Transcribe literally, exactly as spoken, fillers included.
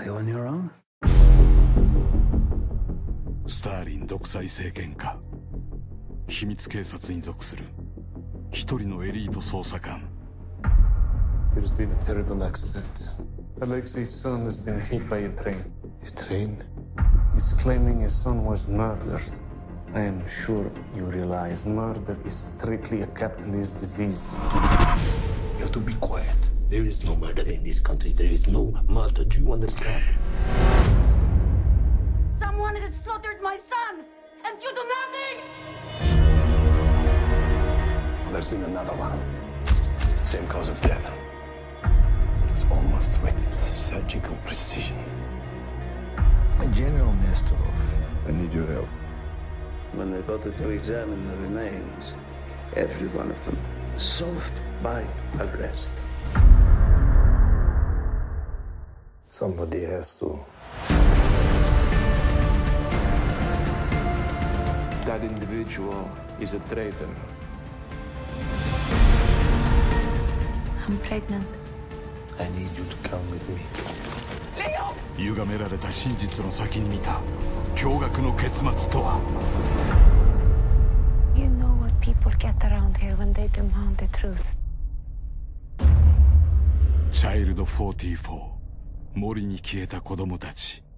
Are you on your own? スターリン独裁政権下、秘密警察に属する一人のエリート捜査官。 There's been a terrible accident. Alexei's son has been hit by a train. A train? He's claiming his son was murdered. I am sure you realize murder is strictly a capitalist disease. You have to be quiet. There is no murder in this country. There is no murder. Do you understand? Someone has slaughtered my son, and you do nothing! There's been another one. Same cause of death. It was almost with surgical precision. General Nestorov. I need your help. When they bothered to examine the remains, every one of them solved by arrest. Somebody has to. That individual is a traitor. I'm pregnant. I need you to come with me. Leo! 歪められた真実の先に見た驚愕の結末とは。 You know what people get around here when they demand the truth. チャイルドフォーティーフォー、森に消えた子供たち。